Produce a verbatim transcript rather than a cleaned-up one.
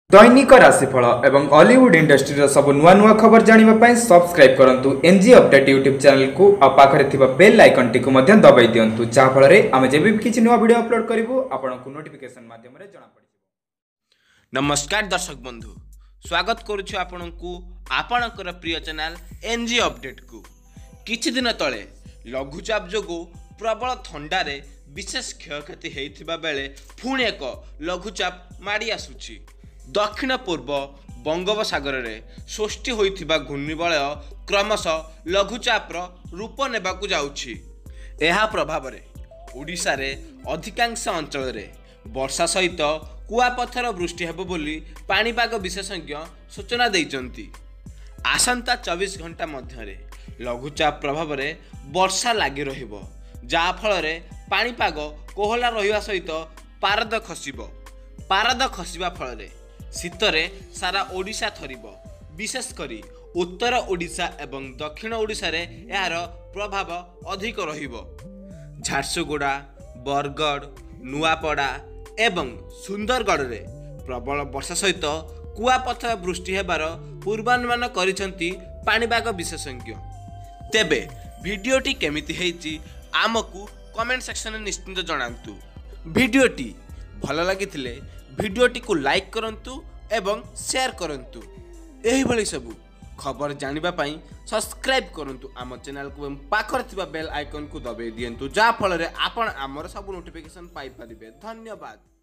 दैनिक राशिफल एवं Hollywood industry सब नुआ नुआ खबर जानापी सब्सक्राइब करूँ एनजी अपडेट यूट्यूब चैनल को पाखे बेल आइकन टी दबाई दिंतु जहाँफल आम जब भी किसी नुआ वीडियो अपलोड करूँ आपको नोटिफिकेशन माध्यम जना पड़। नमस्कार दर्शक बंधु, स्वागत करुछु आपनकु आपनकर प्रिय चैनल एनजी अपडेट को। किछि दिन तले लघुचाप जोगु प्रबल थंडारे विशेष क्षयक्षति होइथिबा बेले पुणी एक लघुचाप माड़ी आसुछि। दक्षिण पूर्व बंगोपसागर रे सृष्टि होइथिबा घूर्णिबलय क्रमशः लघुचापर रूप नेबाकु जाउछि। एहा प्रभाव रे ओडिशा रे अधिकांश अंचल रे वर्षा सहित कुआपथर वृष्टि हेबो बोली पाणीपाग विशेषज्ञ सूचना दैचंती। आसंता चौबीस घंटा मध्य लघुचाप प्रभाव रे वर्षा लागि रहिबो, जा फल रे पाणीपाग कोहला रहिबा सहित पारद खसिबो। पारद खसिबा फल रे शीतरे सारा ओडिशा थरिबो। विशेष करी उत्तर ओडिशा एवं दक्षिण ओडिशा रे यार प्रभाव अधिक रहिबो। झारसुगुड़ा, बरगढ़, नुआपड़ा एवं सुंदरगढ़ रे प्रबल वर्षा सहित कुआपथर वृष्टि हेबार पूर्वानुमान करिसेंती पाणीपाग विशेषज्ञ। तेबे वीडियोटी केमिति हेइची आमकु कमेंट सेक्शन में निश्चिंत जणांतु। वीडियोटी भल लागिथिले वीडियोटी को लाइक करंतु एवं शेयर करंतु। एही भली सबु खबर जानिबा पई सब्सक्राइब करंतु आम चैनल को। पाखर थिबा बेल आइकन को दबाई दियंतु, जा फल रे आपण आमर सब नोटिफिकेशन पाई परिबे। धन्यवाद।